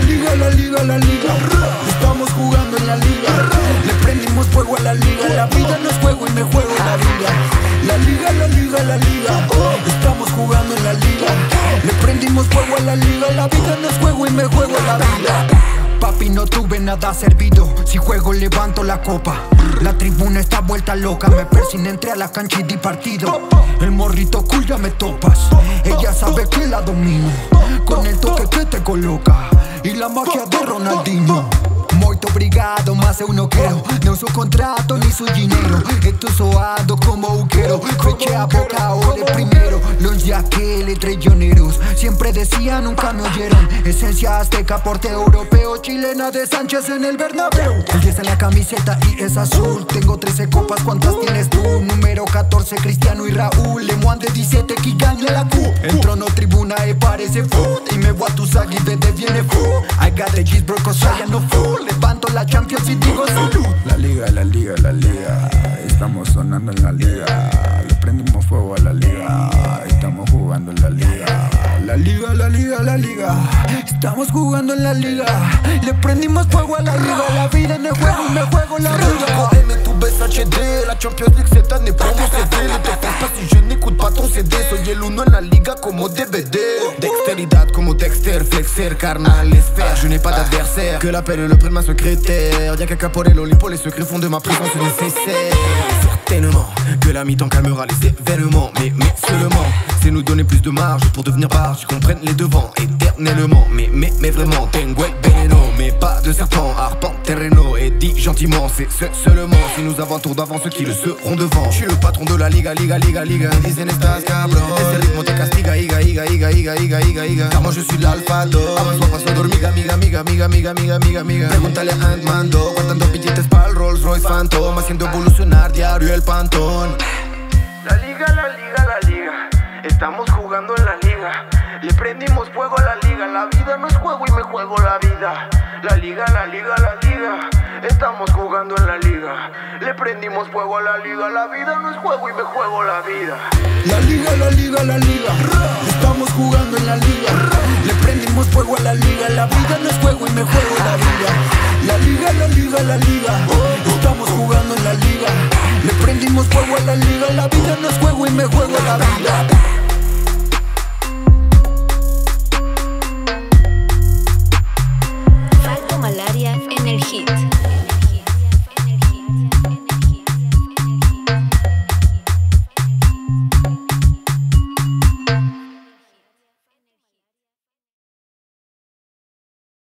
liga, la liga, la liga. Estamos jugando en la liga. Le prendimos fuego a la liga. La vida no es juego y me juego la vida. La liga, la liga, la liga. Estamos jugando en la liga. Le prendimos fuego a la liga. La vida no es juego y me juego la vida. Papi, no tuve nada servido. Si juego levanto la copa. La tribuna está vuelta loca. Me persigné, entré a la cancha y di partido. El morrito cool ya me topas. Ella sabe que la domino. Con el toque que te coloca y la magia de Ronaldinho. Muito obrigado, mas eu não quero. Não sou contrato nem sou dinheiro. Eu tô soado como uquero. Feche a boca, ole primero. Longe aquele traicioneros. Siempre decía, nunca me oyeron. Esencia azteca, porte europeo. Chilena de Sánchez en el Bernabéu. El 10 en la camiseta y es azul. Tengo 13 copas, ¿cuántas tienes tú? Número 14, Cristiano y Raúl. Le Moan de 17 que gana la Q. Entro no tribuna e parece food. Y me voy a tu sag y vete viene food. I got the cheese bro, cause I am no fool. Levanto la Champions y digo salud. La liga, la liga, la liga. Estamos sonando en la liga. Le prendimos fuego a la liga. Estamos jugando en la liga. La liga, la liga, la liga. Estamos jugando en la liga. Le prendimos fuego a la liga. La vida en el juego y me juego la vida. M, tu baisses HD. La Champions League cette année pour mon CD. Ne te fais pas si je n'écoute pas ton CD. Soy el uno en la liga como DVD. Dexteridad como Dexter, flexer, carnal, esphère. Je n'ai pas d'adversaire, que l'appel le prix de ma secrétaire. Y'a qu'à caporer l'Olympo, les secrets font de ma présence nécessaire. Certainement que la mi-temps calmera les événements. Mais seulement, c'est nous donner plus de marge pour devenir barge, qu'on prenne les devants éternellement. Mais vraiment, tengo el veneno. Mais pas de serpent, arpent terreno. Et dit gentiment, c'est seulement si nous avons un tour d'avance ceux qui le seront devant. Je suis le patron de la liga, liga, liga, liga. Dicen estas cabrón. Ese ritmo te castiga, iga, iga, iga, iga, iga, iga, iga. Car moi je suis l'alpha dog. Avanzo a paso dormiga, amiga, amiga, amiga, amiga, amiga, amiga, amiga. Pregúntale a Ant-Mando, guardando billetes para el Rolls Royce Phantom, haciendo evolucionar diario el pantón. La liga, la liga, la liga. Estamos jugando en la liga. Le prendimos fuego a la liga. La vida no es juego y me juego la vida. La liga, la liga, la liga. Estamos jugando en la liga. Le prendimos fuego a la liga. La vida no es juego y me juego la vida. La liga, la liga, la liga. Estamos jugando en la liga. Le prendimos fuego a la liga. La vida no es juego y me juego la vida. La liga, la liga, la liga. Estamos jugando